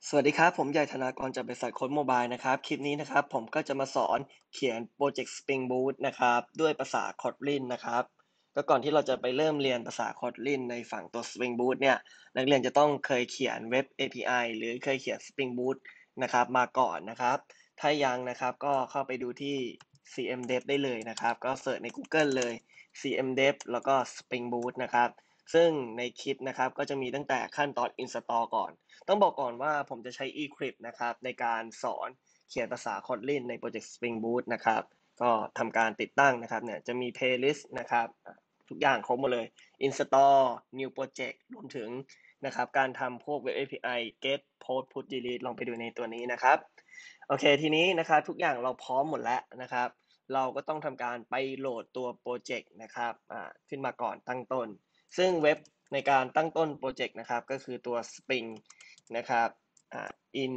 สวัสดีครับผมใหญ่ธนากรจากบริษัทโค้ดโมบายนะครับคลิปนี้นะครับผมก็จะมาสอนเขียนโปรเจกต์ Spring Boot นะครับด้วยภาษา Kotlin นะครับก็ก่อนที่เราจะไปเริ่มเรียนภาษา Kotlin ในฝั่งตัว Spring Boot เนี่ยนักเรียนจะต้องเคยเขียนเว็บ API หรือเคยเขียน Spring Boot นะครับมาก่อนนะครับถ้ายังนะครับก็เข้าไปดูที่ CMDev ได้เลยนะครับก็เสิร์ชใน Google เลย CMDev แล้วก็ Spring Boot นะครับซึ่งในคลิปนะครับก็จะมีตั้งแต่ขั้นตอน install ก่อน ต้องบอกก่อนว่าผมจะใช้ eCrypt นะครับในการสอนเขียนภาษา Kotlin ในโปรเจกต์ Spring Boot นะครับก็ทำการติดตั้งนะครับเนี่ยจะมี playlist นะครับทุกอย่างครบหมดเลย install new project รวมถึงนะครับการทำพวก Web API get post put delete ลองไปดูในตัวนี้นะครับโอเคทีนี้นะครับทุกอย่างเราพร้อมหมดแล้วนะครับเราก็ต้องทำการไปโหลดตัวโปรเจกต์นะครับขึ้นมาก่อนตั้งต้นซึ่งเว็บในการตั้งต้นโปรเจกต์นะครับก็คือตัว Spring นะครับin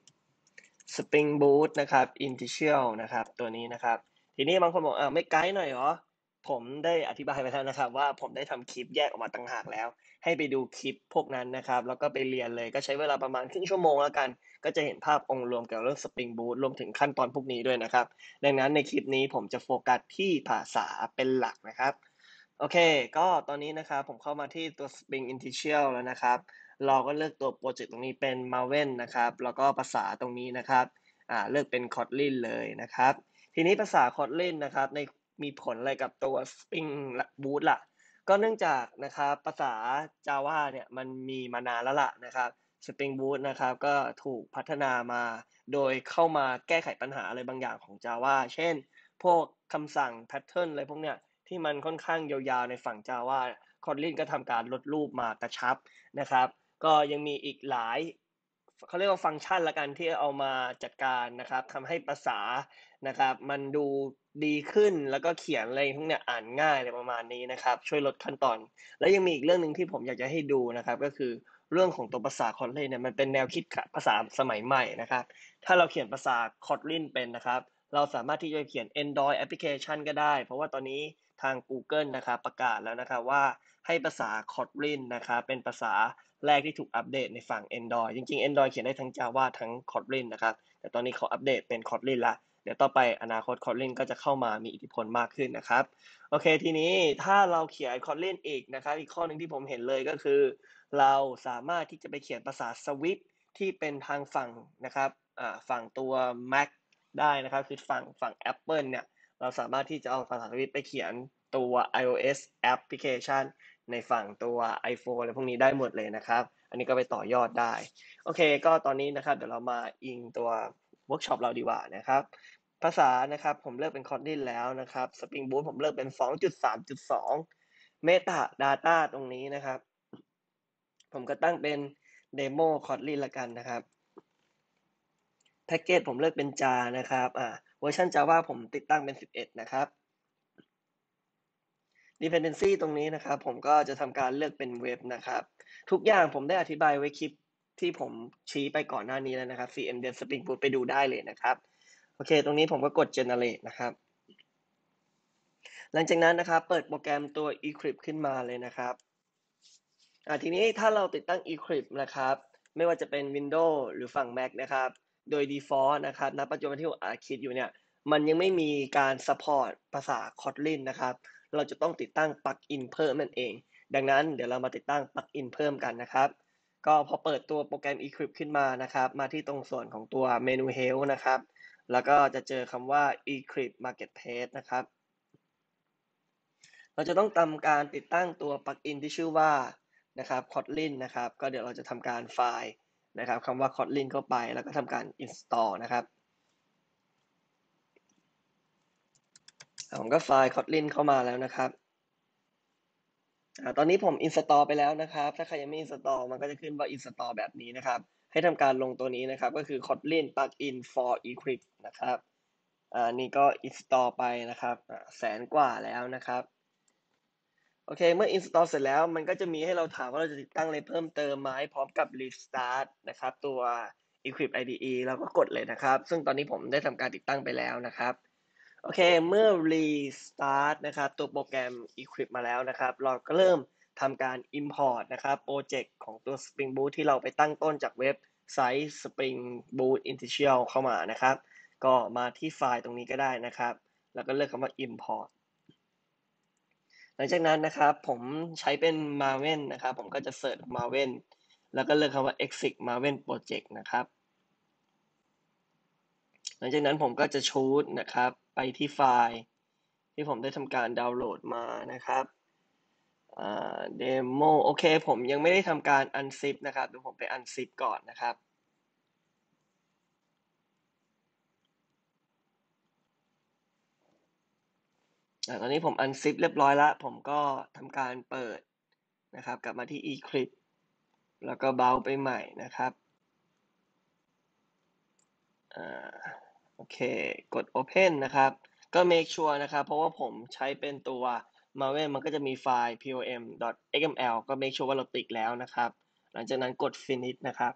Spring Boot นะครับ Initial นะครับตัวนี้นะครับทีนี้บางคนบอกไม่ไกด์หน่อยเหรอผมได้อธิบายไปแล้วนะครับว่าผมได้ทำคลิปแยกออกมาต่างหากแล้วให้ไปดูคลิปพวกนั้นนะครับแล้วก็ไปเรียนเลยก็ใช้เวลาประมาณครึ่งชั่วโมงแล้วกันก็จะเห็นภาพองค์รวมเกี่ยวกับเรื่อง Spring Boot รวมถึงขั้นตอนพวกนี้ด้วยนะครับดังนั้นในคลิปนี้ผมจะโฟกัสที่ภาษาเป็นหลักนะครับโอเคก็ตอนนี้นะครับผมเข้ามาที่ตัว Spring Initial แล้วนะครับ เราก็เลือกตัวโปรเจกต์ตรงนี้เป็น Maven นะครับแล้วก็ภาษาตรงนี้นะครับเลือกเป็น Kotlin เลยนะครับทีนี้ภาษา Kotlin นะครับในมีผลอะไรกับตัว Spring Boot ล่ะก็เนื่องจากนะครับภาษา Java เนี่ยมันมีมานานแล้วล่ะนะครับ Spring Boot นะครับก็ถูกพัฒนามาโดยเข้ามาแก้ไขปัญหาอะไรบางอย่างของ Java เช่นพวกคำสั่ง pattern อะไรพวกเนี้ยที่มันค่อนข้างยาวๆในฝั่ง Java Kotlin ก็ทำการลดรูปมากระชับนะครับก็ยังมีอีกหลายเขาเรียกว่าฟังก์ชันละกันที่เอามาจัดการนะครับทำให้ภาษานะครับมันดูดีขึ้นแล้วก็เขียนอะไรพวกเนี้ยอ่านง่ายอะไรประมาณนี้นะครับช่วยลดขั้นตอนแล้วยังมีอีกเรื่องหนึ่งที่ผมอยากจะให้ดูนะครับก็คือเรื่องของตัวภาษา Kotlin เนี่ยมันเป็นแนวคิดภาษาสมัยใหม่นะครับถ้าเราเขียนภาษา Kotlin เป็นนะครับเราสามารถที่จะเขียน Android application ก็ได้เพราะว่าตอนนี้ทาง Google นะครับประกาศแล้วนะครับว่าให้ภาษา Kotlin นะครับเป็นภาษาแรกที่ถูกอัปเดตในฝั่ง Android จริงๆ Android เขียนได้ทั้ง Java ทั้ง Kotlin นะครับแต่ตอนนี้เขาอัปเดตเป็น Kotlin ละเดี๋ยวต่อไปอนาคต Kotlin ก็จะเข้ามามีอิทธิพลมากขึ้นนะครับโอเคทีนี้ถ้าเราเขียน Kotlin อีกนะครับอีกข้อหนึ่งที่ผมเห็นเลยก็คือเราสามารถที่จะไปเขียนภาษา Swift ที่เป็นทางฝั่งนะครับฝั่งตัว Mac ได้นะครับคือฝั่ง Apple เนี่ยเราสามารถที่จะเอาภาษา Swift ไปเขียนตัว iOS application ในฝั่งตัว iPhone อะไรพวกนี้ได้หมดเลยนะครับอันนี้ก็ไปต่อยอดได้โอเคก็ตอนนี้นะครับเดี๋ยวเรามาอิงตัวเวิร์กช็อปเราดีกว่านะครับภาษานะครับผมเลือกเป็น Kotlin แล้วนะครับ Spring Boot ผมเลือกเป็น 2.3.2 Meta Data ตรงนี้นะครับผมก็ตั้งเป็น Demo Kotlin ละกันนะครับแพ็กเกจผมเลือกเป็น jar นะครับเวอร์ชัน Java ผมติดตั้งเป็น11นะครับ dependency ตรงนี้นะครับผมก็จะทำการเลือกเป็นเว็บนะครับทุกอย่างผมได้อธิบายไว้คลิปที่ผมชี้ไปก่อนหน้านี้แล้วนะครับ CMDev Spring Boot ไปดูได้เลยนะครับโอเคตรงนี้ผมก็กด generate นะครับหลังจากนั้นนะครับเปิดโปรแกรมตัว eCrypt ขึ้นมาเลยนะครับทีนี้ถ้าเราติดตั้ง eCrypt นะครับไม่ว่าจะเป็น Windows หรือฝั่ง Mac นะครับโดย default นะครับณปัจจุบันที่ผมคิดอยู่เนี่ยมันยังไม่มีการ support ภาษา Kotlin นะครับเราจะต้องติดตั้ง plugin เพิ่มนั่นเองดังนั้นเดี๋ยวเรามาติดตั้ง plugin เพิ่มกันนะครับก็พอเปิดตัวโปรแกรม eCrypt ขึ้นมานะครับมาที่ตรงส่วนของตัวเมนู Help นะครับแล้วก็จะเจอคำว่า eCrypt Marketplace นะครับเราจะต้องทำการติดตั้งตัว plugin ที่ชื่อว่านะครับ Kotlin นะครับก็เดี๋ยวเราจะทำการไฟล์นะครับคำว่า Kotlin เข้าไปแล้วก็ทำการ install นะครับผมก็ไฟล์ Kotlin เข้ามาแล้วนะครับตอนนี้ผม install ไปแล้วนะครับถ้าใครยังไม่ install มันก็จะขึ้นว่า install แบบนี้นะครับให้ทำการลงตัวนี้นะครับก็คือ Kotlin plugin for eCrypt นะครับนี่ก็ install ไปนะครับแสนกว่าแล้วนะครับโอเคเมื่อ install เสร็จแล้วมันก็จะมีให้เราถามว่าเราจะติดตั้งอะไรเพิ่มเติมไหมพร้อมกับ restart นะครับตัว eCrypt IDE เราก็กดเลยนะครับซึ่งตอนนี้ผมได้ทำการติดตั้งไปแล้วนะครับโอเคเมื่อ restart นะครับตัวโปรแกรม eCrypt มาแล้วนะครับเราก็เริ่มทำการ import นะครับโปรเจกต์ของตัว Spring Boot ที่เราไปตั้งต้นจากเว็บ Site Spring Boot Initial เข้ามานะครับก็มาที่ไฟล์ตรงนี้ก็ได้นะครับแล้วก็เลือกคำว่า import หลังจากนั้นนะครับผมใช้เป็น Maven นะครับผมก็จะเสิร์ช Maven แล้วก็เลือกคำว่า exit Maven project นะครับหลังจากนั้นผมก็จะชูดนะครับไปที่ไฟล์ที่ผมได้ทำการดาวน์โหลดมานะครับเดโมโอเคผมยังไม่ได้ทำการ unzip นะครับเดี๋ยวผมไป unzip ก่อนนะครับตอนนี้ผม unzip เรียบร้อยแล้วผมก็ทำการเปิดนะครับกลับมาที่ eClip แล้วก็เบราว์ไปใหม่นะครับโอเคกด Open นะครับก็ make sure นะครับเพราะว่าผมใช้เป็นตัว Maven มันก็จะมีไฟล์ pom.xml ก็ make sure ว่าเราติ๊กแล้วนะครับหลังจากนั้นกด finish นะครับ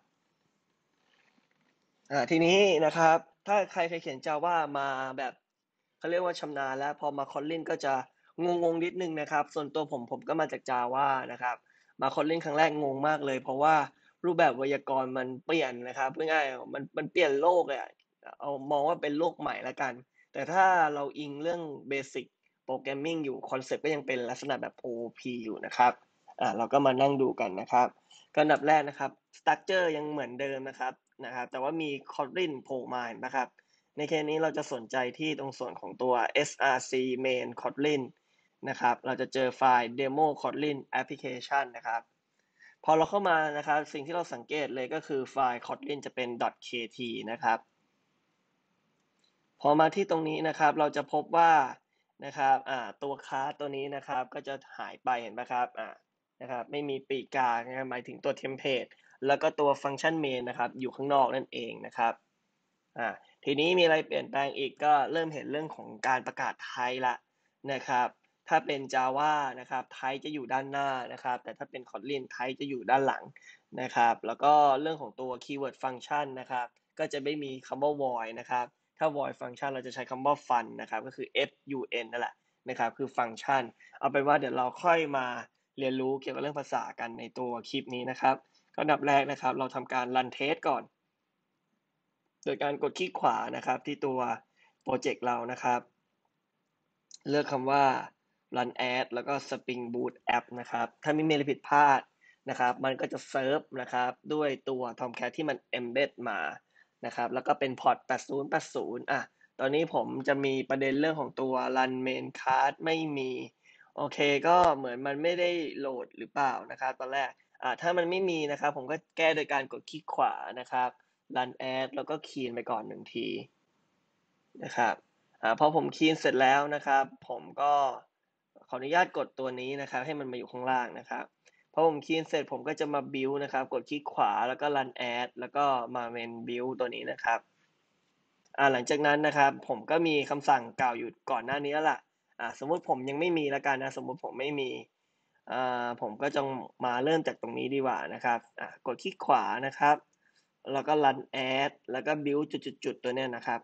ทีนี้นะครับถ้าใครเคยเขียน Java มาแบบเขาเรียกว่าชำนาญแล้วพอมา Kotlin ก็จะงงนิดนึงนะครับส่วนตัวผมก็มาจาก Java นะครับมา Kotlin ครั้งแรกงงมากเลยเพราะว่ารูปแบบไวยากรณ์มันเปลี่ยนนะครับง่ายๆมันเปลี่ยนโลกเลยเอามองว่าเป็นโลกใหม่แล้วกันแต่ถ้าเราอิงเรื่องเบสิกโปรแกรมมิ่งอยู่คอนเซ็ปต์ก็ยังเป็นลักษณะแบบ OOP อยู่นะครับเราก็มานั่งดูกันนะครับก็อันดับแรกนะครับสตรัคเจอร์ยังเหมือนเดิมนะครับแต่ว่ามี Kotlin โผล่มานะครับในเคสนี้เราจะสนใจที่ตรงส่วนของตัว src main kotlin นะครับเราจะเจอไฟล์ demo kotlin application นะครับพอเราเข้ามานะครับสิ่งที่เราสังเกตเลยก็คือไฟล์ kotlin จะเป็น .kt นะครับพอมาที่ตรงนี้นะครับเราจะพบว่านะครับตัวคลาสตัวนี้นะครับก็จะหายไปเห็นไหมครับนะครับไม่มีปีกกานะครับหมายถึงตัวเทมเพลตแล้วก็ตัวฟังก์ชันเมนนะครับอยู่ข้างนอกนั่นเองนะครับทีนี้มีอะไรเปลี่ยนแปลงอีกก็เริ่มเห็นเรื่องของการประกาศไทป์ละนะครับถ้าเป็น Java นะครับไทป์จะอยู่ด้านหน้านะครับแต่ถ้าเป็น Kotlin ไทป์จะอยู่ด้านหลังนะครับแล้วก็เรื่องของตัว keyword function นะครับก็จะไม่มีคำว่า void นะครับถ้า void function เราจะใช้คำว่า fun นะครับก็คือ fun นั่นแหละนะครับคือฟังก์ชันเอาเป็นว่าเดี๋ยวเราค่อยมาเรียนรู้เกี่ยวกับเรื่องภาษากันในตัวคลิปนี้นะครับก็อันดับแรกนะครับเราทำการ run test ก่อนโดยการกดคลิกขวานะครับที่ตัวโปรเจกต์เรานะครับเลือกคำว่า run as แล้วก็ Spring Boot App นะครับถ้าไม่มีอะไรผิดพลาดนะครับมันก็จะเซิร์ฟนะครับด้วยตัว Tomcat ที่มัน embed มานะครับแล้วก็เป็นพอร์ต8080ตอนนี้ผมจะมีประเด็นเรื่องของตัว run main card ไม่มีโอเคก็เหมือนมันไม่ได้โหลดหรือเปล่านะครับตอนแรกถ้ามันไม่มีนะครับผมก็แก้โดยการกดคลิกขวานะครับ run as แล้วก็คีย์ไปก่อน1ทีนะครับพอผมคีย์เสร็จแล้วนะครับผมก็ขออนุญาตกดตัวนี้นะครับให้มันมาอยู่ข้างล่างนะครับพอผมคีย์เสร็จผมก็จะมา build นะครับกดคลิกขวาแล้วก็ run as แล้วก็มา main build ตัวนี้นะครับหลังจากนั้นนะครับผมก็มีคำสั่งเก่าอยู่ก่อนหน้านี้แล้วล่ะสมมุติผมยังไม่มีแล้วกันนะสมมุติผมไม่มีผมก็จะมาเริ่มจากตรงนี้ดีกว่านะครับกดคลิกขวานะครับแล้วก็ run as แล้วก็ build จุดๆตัวเนี้ยนะครับ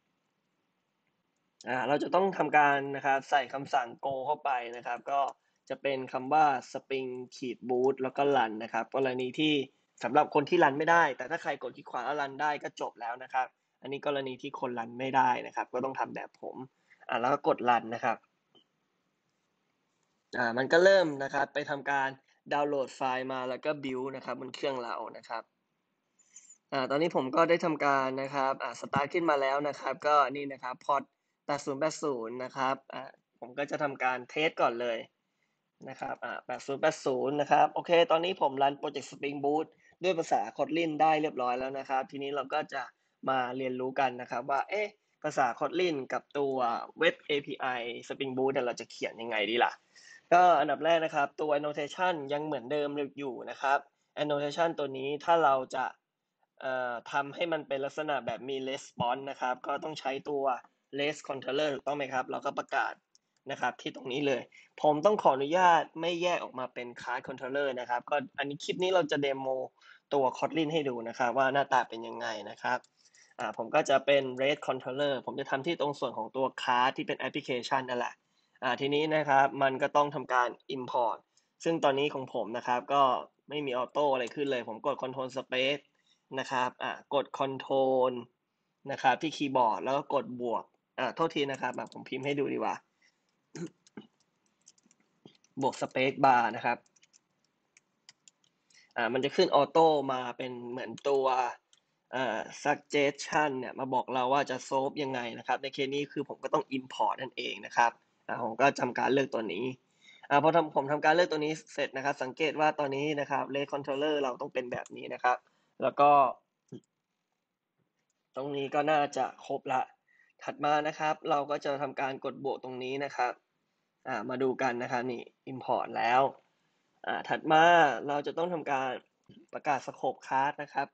เราจะต้องทำการนะครับใส่คำสั่ง go เข้าไปนะครับก็จะเป็นคำว่า spring boot แล้วก็ run นะครับกรณีที่สำหรับคนที่รันไม่ได้แต่ถ้าใครกดคลิกขวาแล้วรันได้ก็จบแล้วนะครับอันนี้กรณีที่คนรันไม่ได้นะครับก็ต้องทำแบบผมแล้วก็กดรันนะครับมันก็เริ่มนะครับไปทำการดาวน์โหลดไฟล์มาแล้วก็ build นะครับบนเครื่องเรานะครับตอนนี้ผมก็ได้ทำการนะครับสตาร์ทขึ้นมาแล้วนะครับก็นี่นะครับพอร์ต8080นะครับผมก็จะทำการเทสก่อนเลยนะครับ8080นะครับโอเคตอนนี้ผมรันโปรเจกต์ Spring Boot ด้วยภาษา Kotlin ได้เรียบร้อยแล้วนะครับทีนี้เราก็จะมาเรียนรู้กันนะครับว่าภาษา Kotlin กับตัว Web API Spring Boot เราจะเขียนยังไงดีล่ะก็อันดับแรกนะครับตัว annotation ยังเหมือนเดิมอยู่นะครับ annotation ตัวนี้ถ้าเราจะทำให้มันเป็นลักษณะแบบมี response นะครับก็ต้องใช้ตัว res controller ถูกต้องไหมครับเราก็ประกาศนะครับที่ตรงนี้เลยผมต้องขออนุญาตไม่แยกออกมาเป็น class controller นะครับก็อันนี้คลิปนี้เราจะเดโมตัว Kotlin ให้ดูนะครับว่าหน้าตาเป็นยังไงนะครับผมก็จะเป็น res controller ผมจะทำที่ตรงส่วนของตัว class ที่เป็น application นั่นแหละทีนี้นะครับมันก็ต้องทำการ import ซึ่งตอนนี้ของผมนะครับก็ไม่มีออโต้อะไรขึ้นเลยผมกด Control Space นะครับกด Control นะครับที่คีย์บอร์ดแล้วก็กดบวกโทษทีนะครับผมพิมพ์ให้ดูดีกว่าบวก Space Bar นะครับมันจะขึ้นออโต้มาเป็นเหมือนตัวsuggestion เนี่ยมาบอกเราว่าจะ solve ยังไงนะครับในเคสนี้คือผมก็ต้อง import นั่นเองนะครับผมก็ทำการเลือกตัวนี้พอผมทำการเลือกตัวนี้เสร็จนะครับสังเกตว่าตอนนี้นะครับ Red Controller เราต้องเป็นแบบนี้นะครับแล้วก็ตรงนี้ก็น่าจะครบละถัดมานะครับเราก็จะทำการกดบวกตรงนี้นะครับมาดูกันนะครับนี่ import แล้วถัดมาเราจะต้องทำการประกาศ scope class นะครับ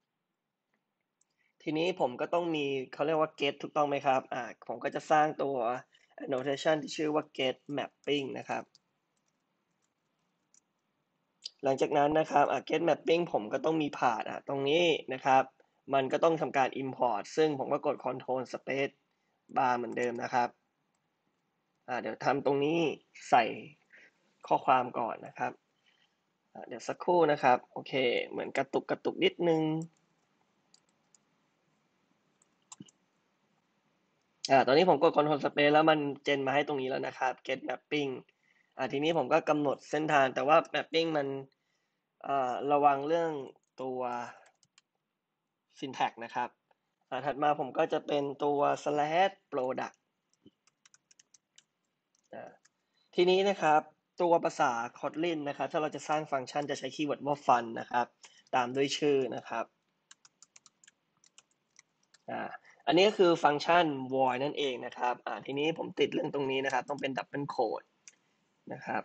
ทีนี้ผมก็ต้องมีเขาเรียกว่า get ถูกต้องไหมครับผมก็จะสร้างตัว annotation ที่ชื่อว่า get mapping นะครับหลังจากนั้นนะครับget mapping ผมก็ต้องมี path ตรงนี้นะครับมันก็ต้องทำการ import ซึ่งผมก็กด control space bar เหมือนเดิมนะครับเดี๋ยวทำตรงนี้ใส่ข้อความก่อนนะครับเดี๋ยวสักครู่นะครับโอเคเหมือนกระตุกนิดนึงตอนนี้ผมกด Control Space แล้วมันเจนมาให้ตรงนี้แล้วนะครับ Get Mapping ทีนี้ผมก็กำหนดเส้นทางแต่ว่า Mapping มันระวังเรื่องตัว syntax นะครับถัดมาผมก็จะเป็นตัว slash product ทีนี้นะครับตัวภาษา Kotlin นะครับถ้าเราจะสร้างฟังก์ชันจะใช้คีย์เวิร์ดว่า fun นะครับตามด้วยชื่อนะครับอันนี้ก็คือฟังก์ชัน void นั่นเองนะครับทีนี้ผมติดเรื่องตรงนี้นะครับต้องเป็น double quote นะครับ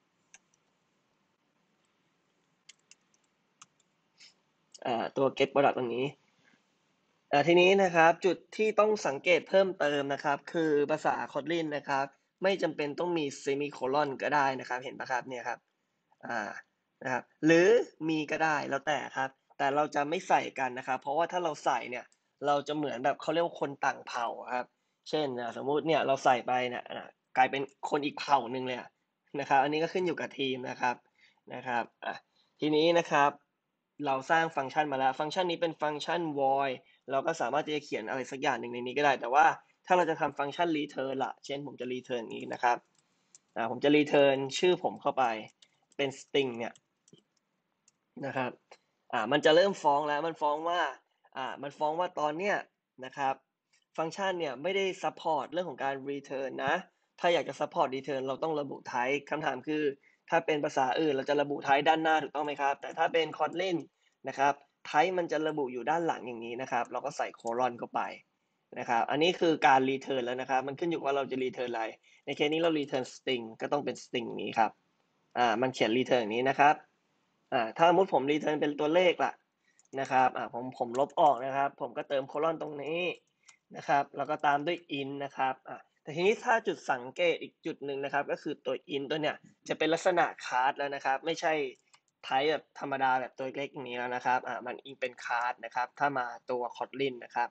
ตัว get product ตรงนี้ทีนี้นะครับจุดที่ต้องสังเกตเพิ่มเติมนะครับคือภาษา Kotlin นะครับไม่จำเป็นต้องมี semicolon ก็ได้นะครับเห็นปะครับเนี่ยครับนะครับหรือมีก็ได้แล้วแต่ครับแต่เราจะไม่ใส่กันนะครับเพราะว่าถ้าเราใส่เนี่ยเราจะเหมือนแบบเขาเรียกว่าคนต่างเผ่าครับเช่นสมมุติเนี่ยเราใส่ไปเนี่ยกลายเป็นคนอีกเผ่าหนึ่งเลยนะครับอันนี้ก็ขึ้นอยู่กับทีมนะครับทีนี้นะครับเราสร้างฟังก์ชันมาแล้วฟังก์ชันนี้เป็นฟังก์ชัน void เราก็สามารถที่จะเขียนอะไรสักอย่างหนึ่งในนี้ก็ได้แต่ว่าถ้าเราจะทำฟังก์ชัน return ล่ะเช่นผมจะ return นี้นะครับผมจะ return ชื่อผมเข้าไปเป็น string เนี่ยนะครับมันจะเริ่มฟ้องแล้วมันฟ้องว่าตอนเนี้ยนะครับฟังก์ชันเนี่ยไม่ได้ support เรื่องของการ return นะถ้าอยากจะ support return เราต้องระบุ type คำถามคือถ้าเป็นภาษาอื่นเราจะระบุ type ด้านหน้าถูกต้องไหมครับแต่ถ้าเป็น Kotlin นะครับ type มันจะระบุอยู่ด้านหลังอย่างนี้นะครับเราก็ใส่โคลอนเข้าไปนะครับอันนี้คือการ return แล้วนะครับมันขึ้นอยู่ว่าเราจะ return อะไรในเคสนี้เรา return string ก็ต้องเป็น string นี้ครับมันเขียน return อย่างนี้นะครับถ้าสมมติผม return เป็นตัวเลขล่ะนะครับผมลบออกนะครับผมก็เติมโคลอนตรงนี้นะครับแล้วก็ตามด้วย int นะครับแต่ทีนี้ถ้าจุดสังเกตอีกจุดหนึ่งนะครับก็คือตัว int ตัวเนี้ยจะเป็นลักษณะ class แล้วนะครับไม่ใช่ type แบบธรรมดาแบบตัวเล็กอย่างนี้แล้วนะครับมันอิงเป็น class นะครับถ้ามาตัว Kotlin นะครับ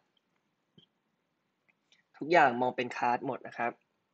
ทุกอย่างมองเป็น class หมดนะครับ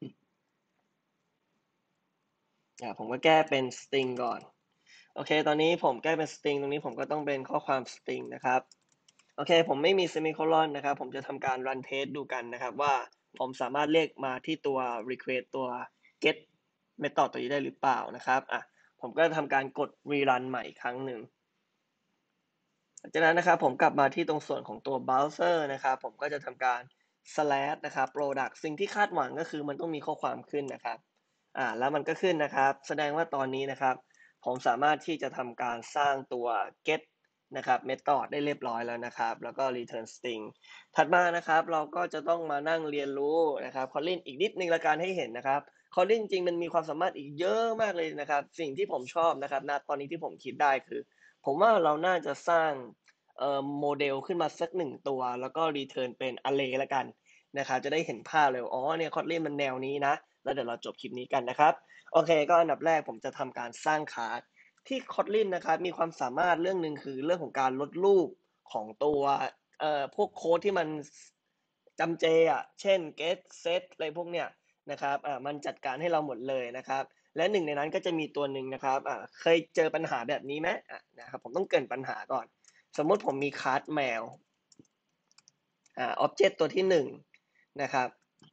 ผมก็แก้เป็น string ก่อนโอเคตอนนี้ผมแก้เป็น string ตรงนี้ผมก็ต้องเป็นข้อความ string นะครับโอเคผมไม่มี semicolon นะครับผมจะทำการ run test ดูกันนะครับว่าผมสามารถเรียกมาที่ตัว request ตัว get method ตัวนี้ได้หรือเปล่านะครับผมก็ทำการกด rerun ใหม่อีกครั้งหนึ่งจากนั้นนะครับผมกลับมาที่ตรงส่วนของตัว browser นะครับผมก็จะทำการ slash นะครับ product สิ่งที่คาดหวังก็คือมันต้องมีข้อความขึ้นนะครับแล้วมันก็ขึ้นนะครับแสดงว่าตอนนี้นะครับผมสามารถที่จะทำการสร้างตัว get นะครับ method ได้เรียบร้อยแล้วนะครับแล้วก็ return string ถัดมานะครับเราก็จะต้องมานั่งเรียนรู้นะครับ Kotlin อีกนิดนึงละกันให้เห็นนะครับ Kotlin จริงมันมีความสามารถอีกเยอะมากเลยนะครับสิ่งที่ผมชอบนะครับณตอนนี้ที่ผมคิดได้คือผมว่าเราน่าจะสร้างโมเดลขึ้นมาสักหนึ่งตัวแล้วก็ return เป็น array ละกันนะครับจะได้เห็นภาพเลยเนี่ย Kotlin มันแนวนี้นะแล้วเดี๋ยวเราจบคลิปนี้กันนะครับโอเคก็อันดับแรกผมจะทำการสร้างคลาสที่ Kotlin นะครับมีความสามารถเรื่องหนึ่งคือเรื่องของการลดรูปของตัวพวกโค้ดที่มันจำเจเช่น get set อะไรพวกเนี้ยนะครับมันจัดการให้เราหมดเลยนะครับและหนึ่งในนั้นก็จะมีตัวหนึ่งนะครับเคยเจอปัญหาแบบนี้ไหมนะครับผมต้องเกริ่นปัญหาก่อนสมมุติผมมีคลาสแมวobject ตัวที่1นะครับ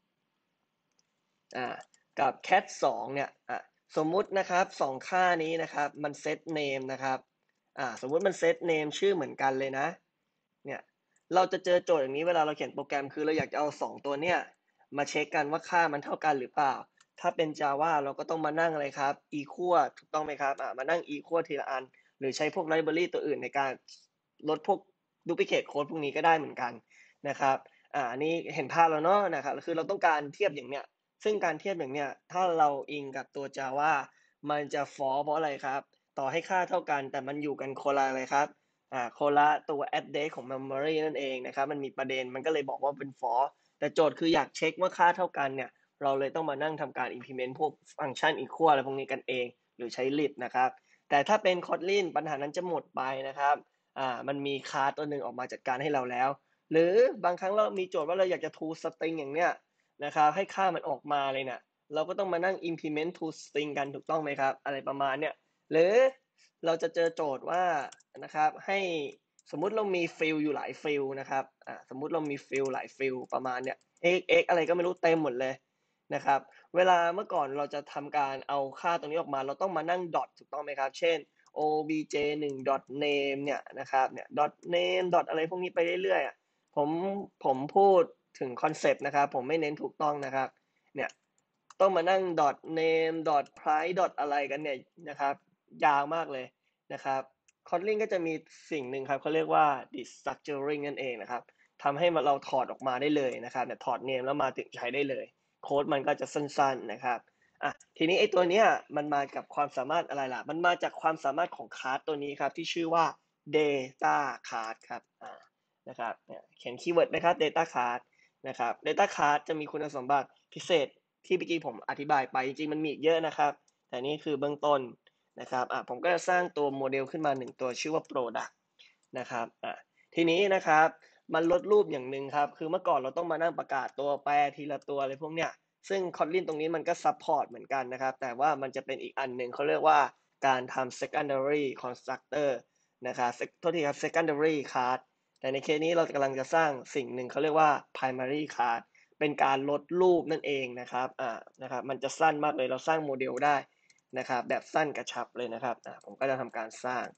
กับ cat 2เนี่ยสมมุตินะครับ2ค่านี้นะครับมัน set name นะครับสมมุติมัน set name ชื่อเหมือนกันเลยนะเนี่ยเราจะเจอโจทย์อย่างนี้เวลาเราเขียนโปรแกรมคือเราอยากจะเอา2ตัวเนี่ยมาเช็คกันว่าค่ามันเท่ากันหรือเปล่าถ้าเป็น Java เราก็ต้องมานั่งอะไรครับ equal ถูกต้องไหมครับมานั่ง equal ทีละอันหรือใช้พวก library ตัวอื่นในการลดพวก duplicate code พวกนี้ก็ได้เหมือนกันนะครับอันนี้เห็นภาพแล้วเนาะนะครับคือเราต้องการเทียบอย่างเนี้ยซึ่งการเทียบอย่างเนี้ยถ้าเราอิงกับตัว Java มันจะ false เพราะอะไรครับต่อให้ค่าเท่ากันแต่มันอยู่กันคนละอะไรครับคนละตัว address ของ memory นั่นเองนะครับมันมีประเด็นมันก็เลยบอกว่าเป็น false แต่โจทย์คืออยากเช็คว่าค่าเท่ากันเนี่ยเราเลยต้องมานั่งทำการ implement พวกฟังก์ชัน equal อะไรพวกนี้กันเองหรือใช้ lib นะครับแต่ถ้าเป็น Kotlin ปัญหานั้นจะหมดไปนะครับมันมีคลาสตัวหนึ่งออกมาจัดการให้เราแล้วหรือบางครั้งเรามีโจทย์ว่าเราอยากจะ to string อย่างเนี้ยนะครับให้ค่ามันออกมาเลยเนี่ยเราก็ต้องมานั่ง implement to string กันถูกต้องไหมครับอะไรประมาณเนี้ยหรือเราจะเจอโจทย์ว่านะครับให้สมมุติเรามีฟิลอยู่หลายฟิลนะครับสมมุติเรามีฟิลหลายฟิลประมาณเนี้ย x อะไรก็ไม่รู้เต็มหมดเลยนะครับเวลาเมื่อก่อนเราจะทำการเอาค่าตรงนี้ออกมาเราต้องมานั่งดอทถูกต้องไหมครับเช่น obj 1 dot name เนี่ยนะครับเนี่ย dot name dot อะไรพวกนี้ไปเรื่อยๆผมพูดถึงคอนเซปต์นะครับผมไม่เน้นถูกต้องนะครับเนี่ยต้องมานั่ง dot name dot price dot อะไรกันเนี่ยนะครับยาวมากเลยนะครับ Kotlin ก็จะมีสิ่งหนึ่งครับเขาเรียกว่า destructuring นั่นเองนะครับทำให้เราถอดออกมาได้เลยนะครับเนี่ยถอด name แล้วมาถึงใช้ได้เลยโค้ดมันก็จะสั้นๆนะครับทีนี้ไอ้ตัวเนี้ยมันมากับความสามารถอะไรล่ะมันมาจากความสามารถของคลาสตัวนี้ครับที่ชื่อว่า data class ครับนะครับเขียนคีย์เวิร์ดไหมครับ data class นะครับ data class จะมีคุณสมบัติพิเศษที่เมื่อกี้ผมอธิบายไปจริงๆมันมีอีกเยอะนะครับแต่นี่คือเบื้องต้นนะครับผมก็จะสร้างตัวโมเดลขึ้นมา1ตัวชื่อว่า product นะครับทีนี้นะครับมันลดรูปอย่างหนึ่งครับคือเมื่อก่อนเราต้องมานั่งประกาศตัวแปรทีละตัวอะไรพวกเนี้ยซึ่ง Kotlin ตรงนี้มันก็ซัพพอร์ตเหมือนกันนะครับแต่ว่ามันจะเป็นอีกอันหนึ่งเขาเรียกว่าการทำ secondary constructor นะครับโทษทีครับ secondary class แต่ในเคสนี้เรากำลังจะสร้างสิ่งหนึ่งเขาเรียกว่า primary class เป็นการลดรูปนั่นเองนะครับนะครับมันจะสั้นมากเลยเราสร้างโมเดลได้นะครับแบบสั้นกระชับเลยนะครับผมก็จะทำการสร้าง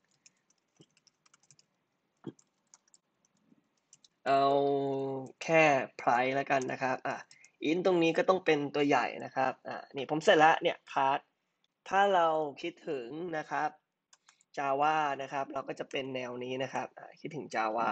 เอาแค่ price แล้วกันนะครับint ตรงนี้ก็ต้องเป็นตัวใหญ่นะครับนี่ผมเสร็จแล้วเนี่ยคลาสถ้าเราคิดถึงนะครับ Java นะครับเราก็จะเป็นแนวนี้นะครับคิดถึง Java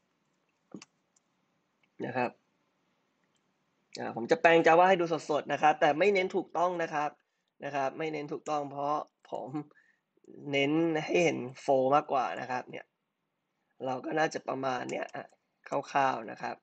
นะครับผมจะแปลง Java ให้ดูสดๆนะครับแต่ไม่เน้นถูกต้องนะครับไม่เน้นถูกต้องเพราะผมเน้นให้เห็นโฟล์มากกว่านะครับเนี่ยเราก็น่าจะประมาณเนี้ยคร่าวๆนะครับ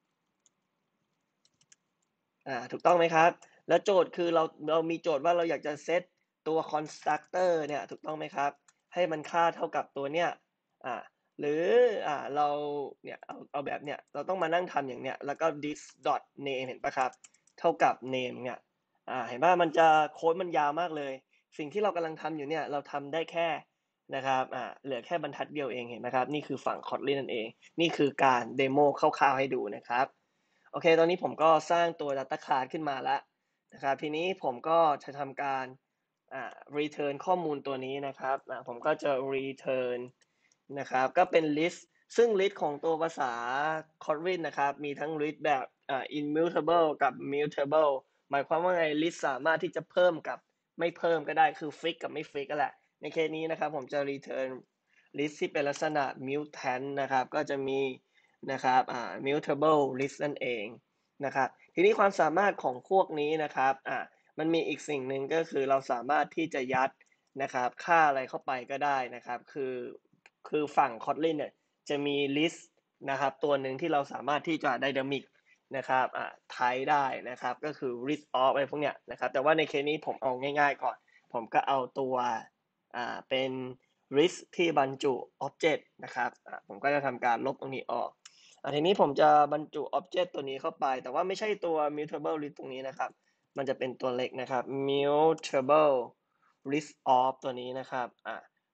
ถูกต้องไหมครับแล้วโจทย์คือเรามีโจทย์ว่าเราอยากจะเซตตัว constructor เนี่ยถูกต้องไหมครับให้มันค่าเท่ากับตัวเนี้ยหรือเราเนี่ยเอาแบบเนี้ยเราต้องมานั่งทำอย่างเนี้ยแล้วก็ this dot name เห็นปะครับเท่ากับ name เนี่ยเห็นป่ะมันจะโค้ดมันยาวมากเลยสิ่งที่เรากำลังทำอยู่เนี่ยเราทำได้แค่นะครับเหลือแค่บรรทัดเดียวเองเห็นไหมครับนี่คือฝั่ง Kotlin นั่นเองนี่คือการเดโมคร่าวๆให้ดูนะครับ โอเคตอนนี้ผมก็สร้างตัว Data Class ขึ้นมาแล้วนะครับทีนี้ผมก็จะทำการreturn ข้อมูลตัวนี้นะครับผมก็จะ return นะครับก็เป็น list ซึ่ง list ของตัวภาษา Kotlin นะครับมีทั้ง list แบบimmutable กับ mutable หมายความว่าไง list สามารถที่จะเพิ่มกับไม่เพิ่มก็ได้คือ fix กับไม่ fix ก็แหละในเคสนี้นะครับผมจะ return list ที่เป็นลักษณะ mutant นะครับก็จะมีนะครับmutable list นั่นเองนะครับทีนี้ความสามารถของพวกนี้นะครับมันมีอีกสิ่งหนึ่งก็คือเราสามารถที่จะยัดนะครับค่าอะไรเข้าไปก็ได้นะครับคือฝั่ง Kotlin เนี่ยจะมี list นะครับตัวหนึ่งที่เราสามารถที่จะ dynamic นะครับไทป์ได้นะครับก็คือ list of อะไรพวกเนี้ยนะครับแต่ว่าในเคสนี้ผมเอาง่ายๆก่อนผมก็เอาตัวเป็น list ที่บรรจุ object นะครับผมก็จะทำการลบตรงนี้ออกทีนี้ผมจะบรรจุ object ตัวนี้เข้าไปแต่ว่าไม่ใช่ตัว mutable list ตรงนี้นะครับมันจะเป็นตัวเล็กนะครับ mutable list of ตัวนี้นะครับ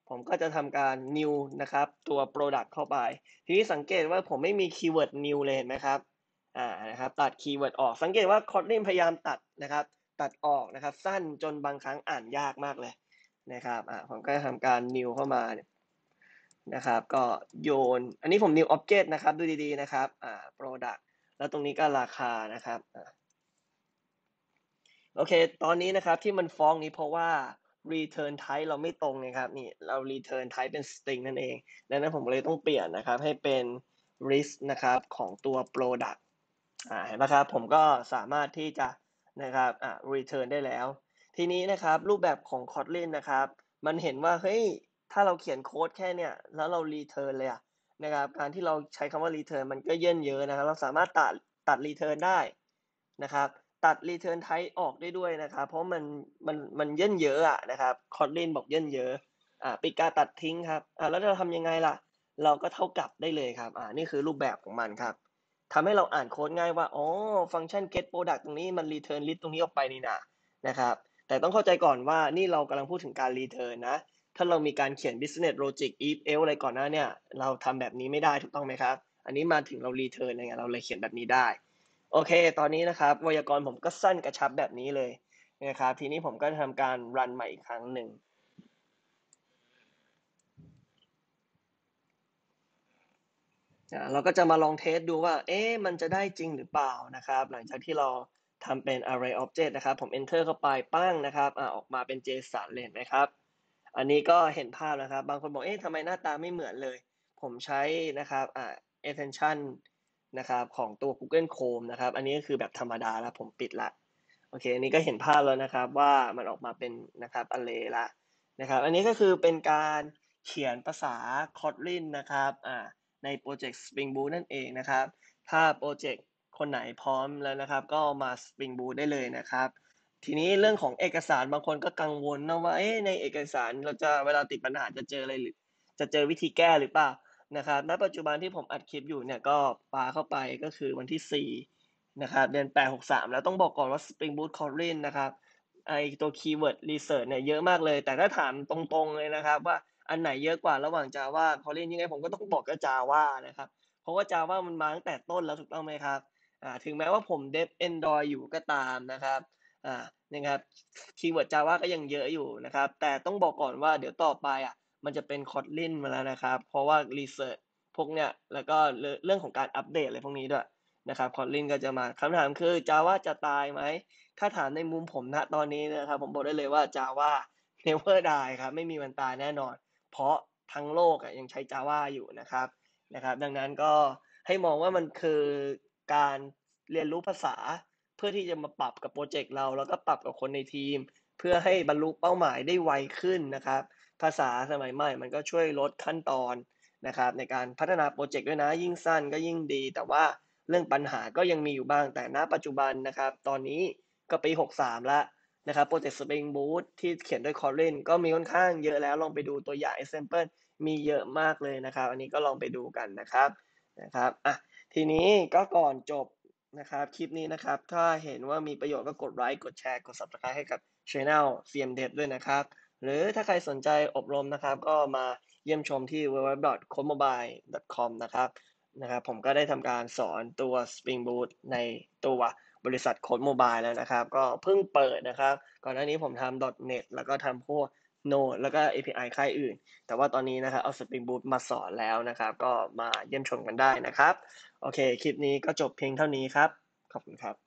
ผมก็จะทำการ new นะครับตัว product เข้าไปทีนี้สังเกตว่าผมไม่มีคีย์เวิร์ด new เลยเห็นไหมครับนะครับตัดคีย์เวิร์ดออกสังเกตว่า Kotlin พยายามตัดนะครับตัดออกนะครับสั้นจนบางครั้งอ่านยากมากเลยนะครับผมก็จะทำการ new เข้ามานะครับก็โยนอันนี้ผม new object นะครับดูดีๆนะครับproduct แล้วตรงนี้ก็ราคานะครับโอเคตอนนี้นะครับที่มันฟ้องนี้เพราะว่า return type เราไม่ตรงนะครับนี่เรา return type เป็น string นั่นเองดังนั้นผมเลยต้องเปลี่ยนนะครับให้เป็น list นะครับของตัว product เห็นไหมครับผมก็สามารถที่จะนะครับreturn ได้แล้วทีนี้นะครับรูปแบบของ Kotlin นะครับมันเห็นว่าเฮ้ยถ้าเราเขียนโค้ดแค่เนี่ยแล้วเรา return เลยนะครับการที่เราใช้คำว่า return มันก็เยินเยอะนะครับเราสามารถตัด return ได้นะครับตัด return type ออกได้ด้วยนะครับเพราะมันเยินเยอะนะครับ Kotlin บอกเยินเยอะปิดการตัดทิ้งครับแล้วเราทำยังไงล่ะเราก็เท่ากับได้เลยครับนี่คือรูปแบบของมันครับทำให้เราอ่านโค้ดง่ายว่าอ๋อฟังก์ชัน get product ตรงนี้มัน return list ตรงนี้ออกไปนี่นะครับแต่ต้องเข้าใจก่อนว่านี่เรากำลังพูดถึงการ return นะถ้าเรามีการเขียน business logic if else อะไรก่อนหน้าเนี่ยเราทำแบบนี้ไม่ได้ถูกต้องไหมครับอันนี้มาถึงเรา return อะไรเงี้ยเราเลยเขียนแบบนี้ได้โอเคตอนนี้นะครับไวยากรณ์ผมก็สั้นกระชับแบบนี้เลยนะครับทีนี้ผมก็จะทำการรันใหม่อีกครั้งหนึ่งเราก็จะมาลองเทสดูว่ามันจะได้จริงหรือเปล่านะครับหลังจากที่เราทำเป็น array object นะครับผม enter เข้าไปปั้งนะครับออกมาเป็น JSON เลยเห็นไหมครับอันนี้ก็เห็นภาพนะครับบางคนบอกทำไมหน้าตาไม่เหมือนเลยผมใช้นะครับextension นะครับของตัว Google Chrome นะครับอันนี้ก็คือแบบธรรมดาแล้วผมปิดละโอเคอันนี้ก็เห็นภาพแล้วนะครับว่ามันออกมาเป็นนะครับ array ละนะครับอันนี้ก็คือเป็นการเขียนภาษา Kotlin นะครับในโปรเจกต์ Spring Boot นั่นเองนะครับถ้าโปรเจกต์คนไหนพร้อมแล้วนะครับก็มา Spring Boot ได้เลยนะครับทีนี้เรื่องของเอกสารบางคนก็กังวลนะว่าในเอกสารเราจะเวลาติดปัญหาจะเจออะไรหรือจะเจอวิธีแก้หรือเปล่านะครับณปัจจุบันที่ผมอัดคลิปอยู่เนี่ยก็ปาเข้าไปก็คือวันที่4นะครับเดือน8 63แล้วต้องบอกก่อนว่า Spring Boot Kotlin นะครับไอตัว Keyword Research เนี่ยเยอะมากเลยแต่ถ้าถามตรงๆเลยนะครับว่าอันไหนเยอะกว่าระหว่าง Java Kotlin ยังไงผมก็ต้องบอกก็ Java นะครับเพราะว่า Java มันมาตั้งแต่ต้นแล้วถูกต้องไหมครับถึงแม้ว่าผม Dev Android อยู่ก็ตามนะครับนะครับคีย์เวิร์ด Java ก็ยังเยอะอยู่นะครับแต่ต้องบอกก่อนว่าเดี๋ยวต่อไปมันจะเป็น Kotlin มาแล้วนะครับเพราะว่า Research พวกเนี้ยแล้วก็เรื่องของการอัปเดตอะไรพวกนี้ด้วยนะครับ Kotlin ก็จะมาคำถามคือ Java จะตายไหมถ้าถามในมุมผมณตอนนี้นะครับผมบอกได้เลยว่า Java never die ครับไม่มีวันตายแน่นอนเพราะทั้งโลกยังใช้ Java อยู่นะครับดังนั้นก็ให้มองว่ามันคือการเรียนรู้ภาษาเพื่อที่จะมาปรับกับโปรเจกต์เราแล้วก็ปรับกับคนในทีมเพื่อให้บรรลุเป้าหมายได้ไวขึ้นนะครับภาษาสมัยใหม่มันก็ช่วยลดขั้นตอนนะครับในการพัฒนาโปรเจกต์ด้วยนะยิ่งสั้นก็ยิ่งดีแต่ว่าเรื่องปัญหาก็ยังมีอยู่บ้างแต่ณปัจจุบันนะครับตอนนี้ก็ปี63แล้วนะครับโปรเจกต์ Spring Boot ที่เขียนด้วย Kotlin ก็มีค่อนข้างเยอะแล้วลองไปดูตัวอย่าง example มีเยอะมากเลยนะครับอันนี้ก็ลองไปดูกันนะครับทีนี้ก็ก่อนจบนะครับคลิปนี้นะครับถ้าเห็นว่ามีประโยชน์ก็กดไลค์กดแชร์กด Subscribe ให้กับ Channel CMDev ด้วยนะครับหรือถ้าใครสนใจอบรมนะครับก็มาเยี่ยมชมที่ www.codemobile.com นะครับผมก็ได้ทำการสอนตัว Spring Boot ในตัวบริษัท Code Mobile แล้วนะครับก็เพิ่งเปิดนะครับก่อนหน้านี้ผมทำ .NET แล้วก็ทำพวก Node แล้วก็ API ค่ายอื่นแต่ว่าตอนนี้นะครับเอา Spring Boot มาสอนแล้วนะครับก็มาเยี่ยมชมกันได้นะครับโอเคคลิปนี้ก็จบเพียงเท่านี้ครับขอบคุณครับ